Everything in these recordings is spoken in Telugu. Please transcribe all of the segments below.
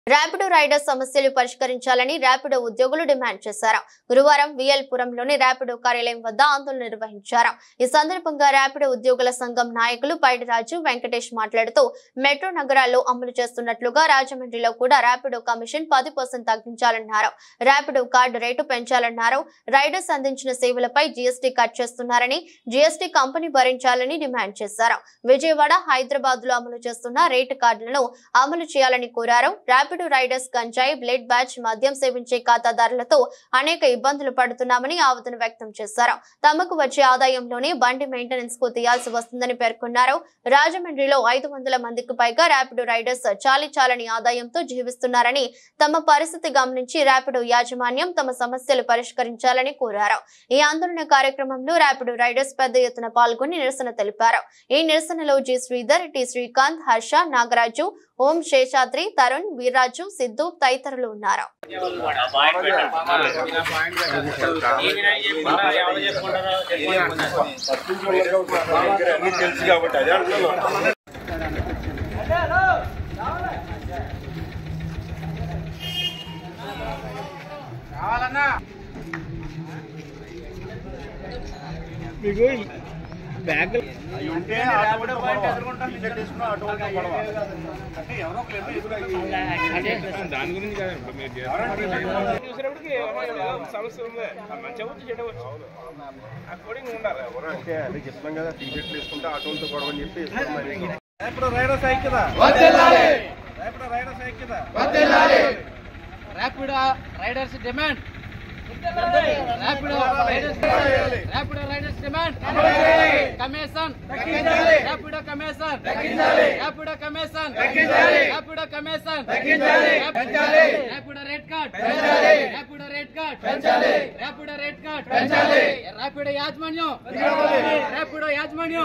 ర్యాపిడో రైడర్ సమస్యలు పరిష్కరించాలని ర్యాపిడో ఉద్యోగులు డిమాండ్ చేశారు. గురువారం విఎల్పురంలోని ర్యాపిడో కార్యాలయం వద్ద ఆందోళన నిర్వహించారు. ఈ సందర్భంగా ర్యాపిడో ఉద్యోగుల సంఘం నాయకులు పైడిరాజు వెంకటేష్ మాట్లాడుతూ మెట్రో నగరాల్లో అమలు చేస్తున్నట్లుగా రాజమండ్రిలో కూడా ర్యాపిడో కమిషన్ 10% తగ్గించాలన్నారు. ర్యాపిడో కార్డు రేటు పెంచాలన్నారు. రైడర్స్ అందించిన సేవలపై జీఎస్టీ కట్ చేస్తున్నారని, జీఎస్టీ కంపెనీ భరించాలని డిమాండ్ చేశారు. విజయవాడ, హైదరాబాద్ లో అమలు చేస్తున్న రేటు కార్డులను అమలు చేయాలని కోరారు. ర్యాపిడో రైడర్స్ గంజాయి, బ్లేడ్ బ్యాచ్, మద్యం సేవించే ఖాతాదారులతో అనేక ఇబ్బందులు పడుతున్నామని ఆవేదన వ్యక్తం చేశారు. తమకు వచ్చే ఆదాయంలోనే బండి మెయింటెనెన్స్ కు తీయాల్సి వస్తుందని పేర్కొన్నారు. రాజమండ్రిలో 500 మందికి పైగా ర్యాపిడో రైడర్స్ చాలని ఆదాయంతో జీవిస్తున్నారని, తమ పరిస్థితి గమనించి ర్యాపిడో యాజమాన్యం తమ సమస్యలు పరిష్కరించాలని కోరారు. ఈ ఆందోళన కార్యక్రమంలో ర్యాపిడో రైడర్స్ పెద్ద ఎత్తున పాల్గొని నిరసన తెలిపారు. ఈ నిరసనలో జి శ్రీధర్, టి శ్రీకాంత్, హర్ష, నాగరాజు, ఓం శేషాద్రి, తరుణ్, వీర్రాజు, సిద్ధు తదితరులు ఉన్నారు. బ్యాగ్ దాని గురించి చూసినప్పటికి సమస్య ఉంది. మంచి చెడవచ్చు చెప్తున్నాం కదా, టీషర్ట్లు వేసుకుంటే ఆటోలతో గొడవ అని చెప్పి Rapido riders demand commission Rapido commission Rapido commission Rapido commission Rapido rate card Rapido rate card Rapido rate card Rapido యాజమాన్యం ర్యాపిడో యాజమాన్యం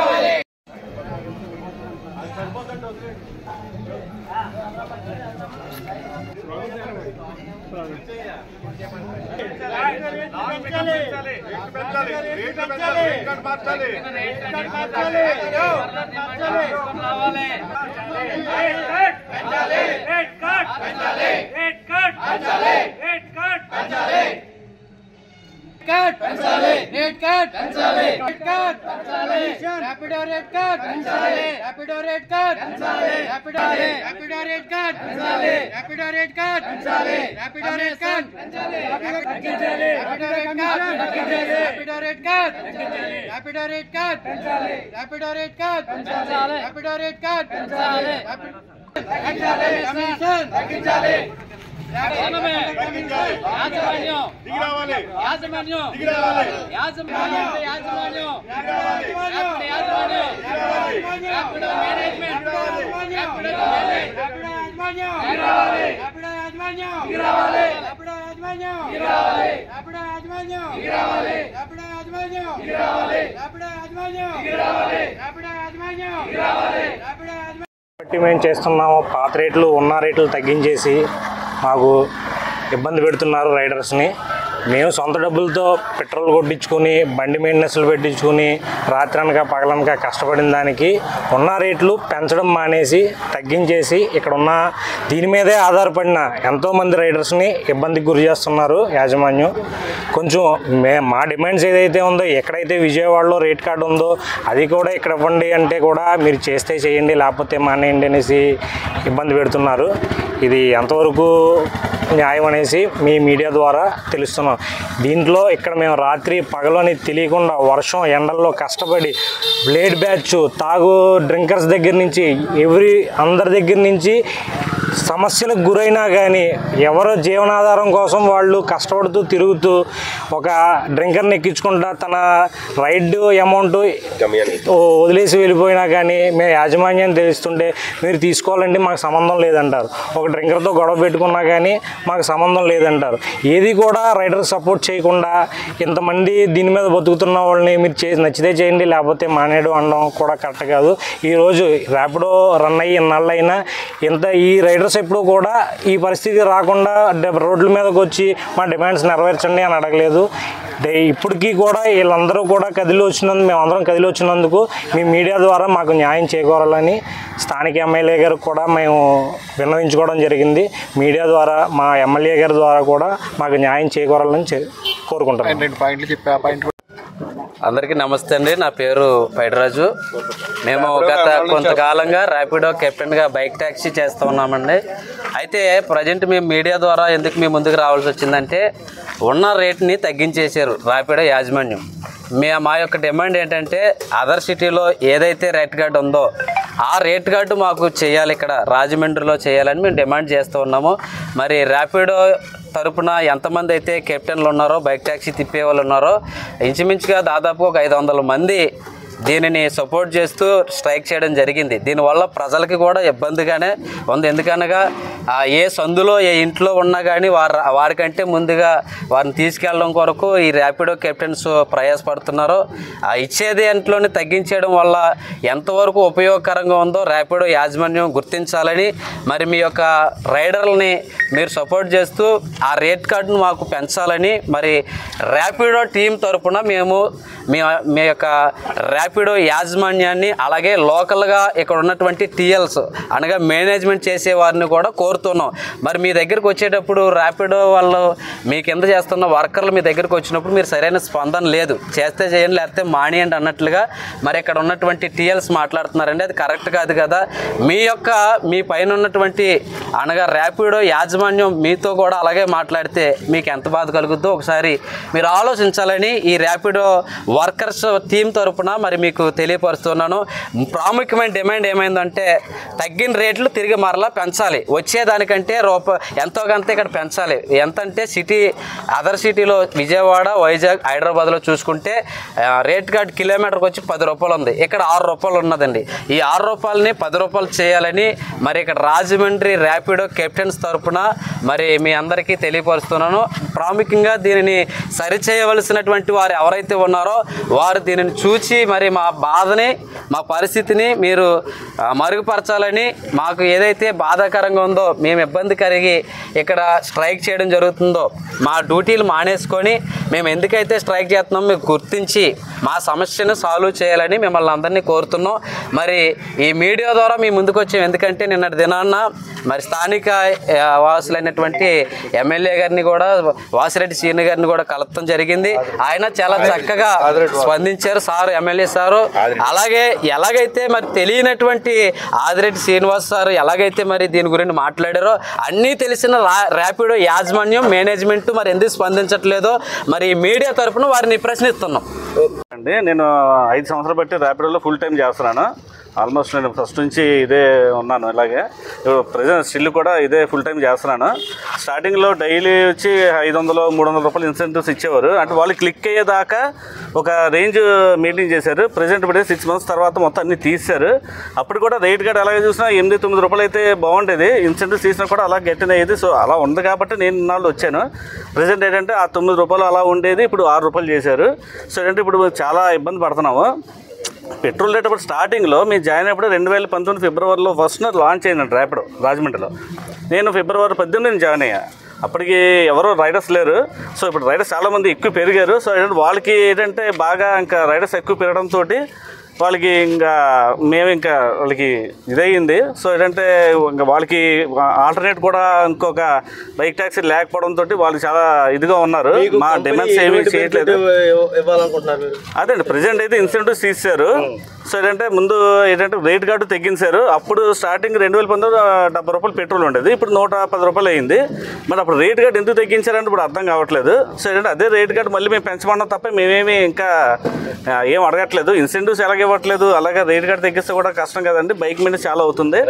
Rapido rate card Rapido rate card Rapido rate card Rapido rate card Rapido rate card Rapido rate card Rapido rate card Rapido rate card Rapido rate card మేము చేస్తున్నాము. పాత రేట్లు ఉన్న రేట్లు తగ్గించేసి మాకు ఇబ్బంది పెడుతున్నారు రైడర్స్ని. మేము సొంత డబ్బులతో పెట్రోల్ కొట్టించుకొని బండి మెయింటెనెన్స్లు పెట్టించుకొని రాత్రనక పగలనక కష్టపడిన దానికి ఉన్న రేట్లు పెంచడం మానేసి తగ్గించేసి ఇక్కడ ఉన్న దీని మీదే ఆధారపడిన ఎంతోమంది రైడర్స్ని ఇబ్బందికి గురి చేస్తున్నారు యాజమాన్యం. కొంచెం మా డిమాండ్స్ ఏదైతే ఉందో, ఎక్కడైతే విజయవాడలో రేట్ కార్డు ఉందో అది కూడా ఇక్కడ ఇవ్వండి అంటే కూడా మీరు చేస్తే చేయండి, లేకపోతే మానేయండి అనేసి ఇబ్బంది పెడుతున్నారు. ఇది ఎంతవరకు న్యాయం అనేసి మీ మీడియా ద్వారా తెలుస్తున్నాం. దీంట్లో ఇక్కడ మేము రాత్రి పగలని తెలియకుండా వర్షం ఎండల్లో కష్టపడి బ్లేడ్ బ్యాచ్, తాగు డ్రింకర్స్ దగ్గర నుంచి అందరి దగ్గర నుంచి సమస్యలకు గురైనా కానీ ఎవరో జీవనాధారం కోసం వాళ్ళు కష్టపడుతూ తిరుగుతూ ఒక డ్రింకర్ని ఎక్కించుకుంటా తన రైడ్ అమౌంట్ వదిలేసి వెళ్ళిపోయినా కానీ మేము యాజమాన్యం తెలుస్తుంటే మీరు తీసుకోవాలంటే మాకు సంబంధం లేదంటారు. ఒక డ్రింకర్తో గొడవ పెట్టుకున్నా కానీ మాకు సంబంధం లేదంటారు. ఏది కూడా రైడర్ సపోర్ట్ చేయకుండా ఇంతమంది దీని మీద బతుకుతున్న వాళ్ళని మీరు నచ్చితే చేయండి లేకపోతే మానేయడం అనడం కూడా కరెక్ట్ కాదు. ఈరోజు ర్యాపిడో రన్ అయ్యి ఇన్నాళ్ళైనా ఈ రైడర్ రైడర్స్ ఎప్పుడు కూడా ఈ పరిస్థితి రాకుండా రోడ్ల మీదకి వచ్చి మా డిమాండ్స్ నెరవేర్చండి అని అడగలేదు. ఇప్పటికీ కూడా వీళ్ళందరూ కూడా మేమందరం కదిలి వచ్చినందుకు మీ మీడియా ద్వారా మాకు న్యాయం చేకూరాలని స్థానిక ఎమ్మెల్యే గారికి కూడా మేము విన్నవించుకోవడం జరిగింది. మీడియా ద్వారా మా ఎమ్మెల్యే గారి ద్వారా కూడా మాకు న్యాయం చేకూరాలని కోరుకుంటున్నాం. అందరికీ నమస్తే అండి. నా పేరు పైడిరాజు. మేము గత కొంతకాలంగా ర్యాపిడో కెప్టెన్గా బైక్ ట్యాక్సీ చేస్తూ ఉన్నామండి. అయితే ప్రజెంట్ మేము మీడియా ద్వారా ఎందుకు మీ ముందుకు రావాల్సి వచ్చిందంటే ఉన్న రేట్ని తగ్గించేశారు ర్యాపిడో యాజమాన్యం. మా యొక్క డిమాండ్ ఏంటంటే అదర్ సిటీలో ఏదైతే రేట్ కార్డు ఉందో ఆ రేట్ కార్డు మాకు చేయాలి, ఇక్కడ రాజమండ్రిలో చేయాలని మేము డిమాండ్ చేస్తూ ఉన్నాము. మరి ర్యాపిడో తరపున ఎంతమంది అయితే కెప్టెన్లు ఉన్నారో, బైక్ ట్యాక్సీ తిప్పే వాళ్ళు ఉన్నారో, ఇంచుమించుగా దాదాపు ఒక 500 మంది దీనిని సపోర్ట్ చేస్తూ స్ట్రైక్ చేయడం జరిగింది. దీనివల్ల ప్రజలకి కూడా ఇబ్బందిగానే ఉంది. ఎందుకనగా ఏ సందులో ఏ ఇంట్లో ఉన్నా కానీ వారికంటే ముందుగా వారిని తీసుకెళ్ళడం కొరకు ఈ ర్యాపిడో కెప్టెన్స్ ప్రయాసపడుతున్నారు. ఇచ్చేది ఇంట్లోనే తగ్గించడం వల్ల ఎంతవరకు ఉపయోగకరంగా ఉందో ర్యాపిడో యాజమాన్యం గుర్తించాలని, మరి మీ యొక్క రైడర్లని మీరు సపోర్ట్ చేస్తూ ఆ రేట్ కార్డును మాకు పెంచాలని, మరి ర్యాపిడో టీం తరపున మేము మీ యొక్క ర్యాపిడో యాజమాన్యాన్ని అలాగే లోకల్గా ఇక్కడ ఉన్నటువంటి టీఎల్స్ అనగా మేనేజ్మెంట్ చేసే వారిని కూడా కోరుతున్నాం. మరి మీ దగ్గరికి వచ్చేటప్పుడు ర్యాపిడో వాళ్ళు మీ కింద చేస్తున్న వర్కర్లు మీ దగ్గరికి వచ్చినప్పుడు మీరు సరైన స్పందన లేదు, చేస్తే చేయండి లేకపోతే మానేయండి అన్నట్లుగా మరి ఇక్కడ ఉన్నటువంటి టీఎల్స్ మాట్లాడుతున్నారండి. అది కరెక్ట్ కాదు కదా. మీ పైన ఉన్నటువంటి అనగా ర్యాపిడో యాజమాన్యం మీతో కూడా అలాగే మాట్లాడితే మీకు ఎంత బాధ కలుగుద్దో ఒకసారి మీరు ఆలోచించాలని ఈ ర్యాపిడో వర్కర్స్ టీం తరపున మరి మీకు తెలియపరుస్తున్నాను. ప్రాముఖ్యమైన డిమాండ్ ఏమైందంటే తగ్గిన రేట్లు తిరిగి మరలా పెంచాలి. వచ్చేదానికంటే ఎంతో కొంత ఇక్కడ పెంచాలి. ఎంతంటే అదర్ సిటీలో విజయవాడ, వైజాగ్, హైదరాబాద్లో చూసుకుంటే రేట్ కార్డ్ కిలోమీటర్కి వచ్చి 10 రూపాయలు ఉంది, ఇక్కడ 6 రూపాయలు ఉన్నదండి. ఈ 6 రూపాయలని 10 రూపాయలు చేయాలని మరి ఇక్కడ రాజమండ్రి ర్యాపిడో కెప్టెన్స్ తరపున మరి మీ అందరికీ తెలియపరుస్తున్నాను. ప్రాముఖ్యంగా దీనిని సరిచేయవలసినటువంటి వారు ఎవరైతే ఉన్నారో వారు దీనిని చూసి మరి మా బాధని, మా పరిస్థితిని మీరు మరుగుపరచాలని, మాకు ఏదైతే బాధాకరంగా ఉందో, మేము ఇబ్బంది కలిగి ఇక్కడ స్ట్రైక్ చేయడం జరుగుతుందో మా డ్యూటీలు మానేసుకొని మేము ఎందుకైతే స్ట్రైక్ చేస్తున్నామో మీకు గుర్తించి మా సమస్యను సాల్వ్ చేయాలని మిమ్మల్ని అందరినీ కోరుతున్నాం. మరి ఈ మీడియా ద్వారా మీ ముందుకు వచ్చాం. ఎందుకంటే నిన్నటి దినాన్న మరి స్థానిక వాసులైనటువంటి ఎమ్మెల్యే గారిని కూడా, వాసిరెడ్డి శ్రీను గారిని కూడా కలపడం జరిగింది. ఆయన చాలా చక్కగా స్పందించారు సార్, ఎమ్మెల్యే సారు. అలాగే ఎలాగైతే మరి తెలియనటువంటి ఆదిరెడ్డి శ్రీనివాస్ సార్ ఎలాగైతే మరి దీని గురించి మాట్లాడారో అన్నీ తెలిసిన ర్యాపిడో యాజమాన్యం, మేనేజ్మెంట్ మరి ఎందుకు స్పందించట్లేదో మరి మీడియా తరఫున వారిని ప్రశ్నిస్తున్నాం. అండి, నేను 5 సంవత్సరాలు బట్టి ర్యాపిడోలో ఫుల్ టైం చేస్తున్నాను. ఆల్మోస్ట్ నేను ఫస్ట్ నుంచి ఇదే ఉన్నాను. ఇలాగే ప్రజెంట్ స్టిల్ కూడా ఇదే ఫుల్ టైం చేస్తున్నాను. స్టార్టింగ్లో డైలీ వచ్చి 500-300 రూపాయలు ఇన్సెంటివ్స్ ఇచ్చేవారు. అంటే వాళ్ళు క్లిక్ అయ్యేదాకా ఒక రేంజ్ మెయింటైన్ చేశారు. ప్రజెంట్ ఇప్పుడు 6 months తర్వాత మొత్తం అన్ని తీశారు. అప్పుడు కూడా రేట్ కార్డ్ అలాగే చూసినా 8-9 రూపాయలు అయితే బాగుండేది. ఇన్సెంటివ్స్ తీసినా కూడా అలా గట్టిన అయ్యేది. సో అలా ఉంది కాబట్టి నేను ఇన్నాళ్ళు వచ్చాను. ప్రజెంట్ ఏంటంటే ఆ 9 రూపాయలు అలా ఉండేది, ఇప్పుడు 6 రూపాయలు చేశారు. సో ఏంటంటే ఇప్పుడు చాలా ఇబ్బంది పడుతున్నాము. పెట్రోల్ రేట్ అప్పుడు స్టార్టింగ్లో మేము జాయిన్ అయినప్పుడు 2019 ఫిబ్రవరిలో ఫస్ట్ లాంచ్ అయిందండి ర్యాపిడో రాజమండ్రిలో. నేను ఫిబ్రవరి 18 జాయిన్ అయ్యా. అప్పటికి ఎవరో రైడర్స్ లేరు. సో ఇప్పుడు రైడర్స్ చాలామంది ఎక్కువ పెరిగారు. సో వాళ్ళకి ఏంటంటే బాగా ఇంకా రైడర్స్ ఎక్కువ పెరగడంతో వాళ్ళకి వాళ్ళకి ఇదయ్యింది. సో ఏంటంటే ఇంకా వాళ్ళకి ఆల్టర్నేట్ కూడా ఇంకొక బైక్ ట్యాక్సీ లేకపోవడంతో వాళ్ళు చాలా ఇదిగా ఉన్నారు. మా డిమాండ్స్ ఏమీ చేయట్లేదు. అదే ప్రజెంట్ అయితే ఇన్సెంటివ్స్ తీశారు. సో ఏంటంటే ముందు ఏంటంటే రేట్ కార్డు తగ్గించారు. అప్పుడు స్టార్టింగ్ 2019 70 రూపాయలు పెట్రోల్ ఉండేది, ఇప్పుడు 110 రూపాయలు అయింది. మరి అప్పుడు రేట్ కార్డు ఎందుకు తగ్గించారంటే ఇప్పుడు అర్థం కావట్లేదు. సో ఏంటంటే అదే రేట్ కార్డు మళ్ళీ మేము పెంచమన్నాం తప్ప మేమేమి ఇంకా ఏం అడగట్లేదు. ఇన్సెంటివ్స్ ఎలాగ ఇవ్వట్లేదు. అలాగే రేట్ కార్డు తగ్గిస్తే కూడా కష్టం కదండి, బైక్ మీద చాలా అవుతుంది.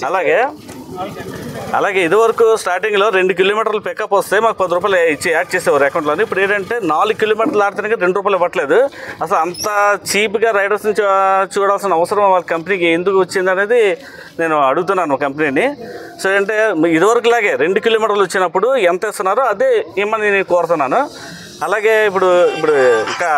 అలాగే ఇదివరకు స్టార్టింగ్లో 2 కిలోమీటర్లు పికప్ వస్తే మాకు 10 రూపాయలు యాడ్ చేసేవారు అకౌంట్లోని. ఇప్పుడు ఏంటంటే 4 కిలోమీటర్లు ఆడితే 2 రూపాయలు ఇవ్వట్లేదు. అసలు అంత చీప్గా రైడర్స్ని చూడాల్సిన అవసరం వాళ్ళ కంపెనీకి ఎందుకు వచ్చింది అనేది నేను అడుగుతున్నాను కంపెనీని. సో ఏంటంటే ఇదివరకులాగే 2 కిలోమీటర్లు వచ్చినప్పుడు ఎంత ఇస్తున్నారో అదే ఇమ్మని నేను కోరుతున్నాను. అలాగే ఇప్పుడు ఇంకా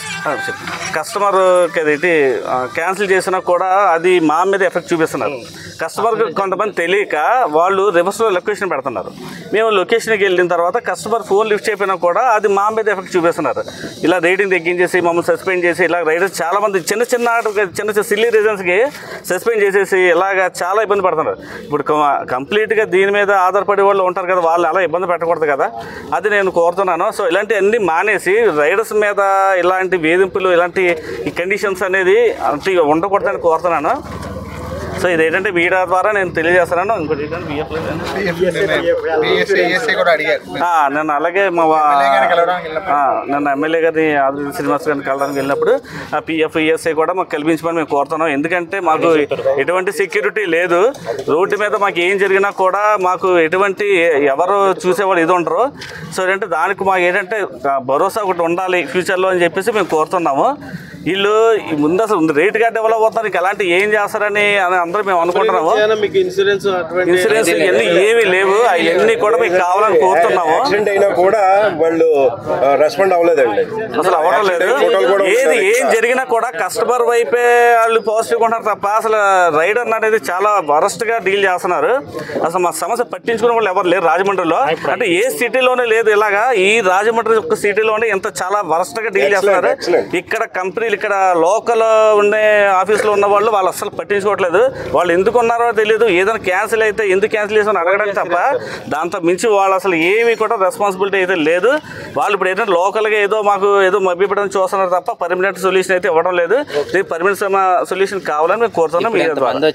కస్టమర్ క్యాన్సిల్ చేసినా కూడా అది మా మీద ఎఫెక్ట్ చూపిస్తున్నారు. కస్టమర్కి కొంతమంది తెలియక వాళ్ళు రివర్స్లో లొకేషన్ పెడుతున్నారు. మేము లొకేషన్కి వెళ్ళిన తర్వాత కస్టమర్ ఫోన్ లిఫ్ట్ చేయకపోయినా కూడా అది మా మీద ఎఫెక్ట్ చూపిస్తున్నారు. ఇలా రేటింగ్ తగ్గించేసి మమ్మల్ని సస్పెండ్ చేసి ఇలా రైడర్స్ చాలామంది చిన్న చిన్న సిల్లీ రీజన్స్కి సస్పెండ్ చేసేసి ఇలాగ చాలా ఇబ్బంది పడుతున్నారు. ఇప్పుడు కంప్లీట్గా దీని మీద ఆధారపడే వాళ్ళు ఉంటారు కదా, వాళ్ళు అలా ఇబ్బంది పెట్టకూడదు కదా, అది నేను కోరుతున్నాను. సో ఇలాంటివన్నీ మానేసి రైడర్స్ మీద ఇలాంటి వేధింపులు ఇలాంటి ఈ కండిషన్స్ అనేది అంటే ఉండకూడదని కోరుతున్నాను. సో ఇదేంటంటే మీడియా ద్వారా నేను తెలియజేస్తున్నాను. ఇంకోటి నేను అలాగే నన్ను ఎమ్మెల్యే గారిని ఆదిత్య శ్రీనివాస్ గారిని కలవడానికి వెళ్ళినప్పుడు ఆ పిఎఫ్ ఈఎస్ఐ కూడా మాకు కల్పించమని మేము కోరుతున్నాం. ఎందుకంటే మాకు ఎటువంటి సెక్యూరిటీ లేదు, రోడ్డు మీద మాకు ఏం జరిగినా కూడా మాకు ఎటువంటి ఎవరు చూసేవాళ్ళు ఇది ఉండరు. సో ఏంటంటే దానికి మాకు ఏంటంటే భరోసా ఒకటి ఉండాలి ఫ్యూచర్లో అని చెప్పేసి మేము కోరుతున్నాము. వీళ్ళు ముందు అసలు రేట్ గా డెవలప్ అవుతారు, ఇంకా అలాంటి ఏం చేస్తారని అందరూ మేము అనుకుంటున్నాము. ఇన్సూరెన్స్ ఇవన్నీ ఏమీ లేవు, అవన్నీ కూడా మీకు కావాలని కోరుతున్నాము. యాక్సిడెంట్ అయినా కూడా వాళ్ళు రెస్పాండ్ అవ్వలేదండి, అసలు అవ్వడం లేదు. ఏం జరిగినా కూడా కస్టమర్ వైపే వాళ్ళు పాజిటివ్ ఉంటారు తప్ప అసలు రైడర్ అనేది చాలా వరస్ట్ గా డీల్ చేస్తున్నారు. అసలు మా సమస్య పట్టించుకునే వాళ్ళు ఎవరు లేరు రాజమండ్రిలో. అంటే ఏ సిటీలోనే లేదు ఇలాగా, ఈ రాజమండ్రి ఒక్క సిటీలోనే ఎంత చాలా వరస్ట్ గా డీల్ చేస్తున్నారు. ఇక్కడ కంపెనీలు ఇక్కడ లోకల్ ఉండే ఆఫీసులో ఉన్న వాళ్ళు అసలు పట్టించుకోవట్లేదు. వాళ్ళు ఎందుకు ఉన్నారో తెలియదు, ఏదైనా క్యాన్సిల్ అయితే ఎందుకు క్యాన్సిల్ చేసామని అడగడానికి తప్ప దాంతో మించి వాళ్ళు అసలు ఏమీ కూడా రెస్పాన్సిబిలిటీ అయితే లేదు. వాళ్ళు ఇప్పుడు ఏంటంటే లోకల్గా ఏదో మాకు ఏదో మభ్యపడడం చూస్తున్నారు తప్ప పర్మనెంట్ సొల్యూషన్ అయితే ఇవ్వడం లేదు. పర్మనెంట్ సొల్యూషన్ కావాలని మేము కోరుతున్నాం.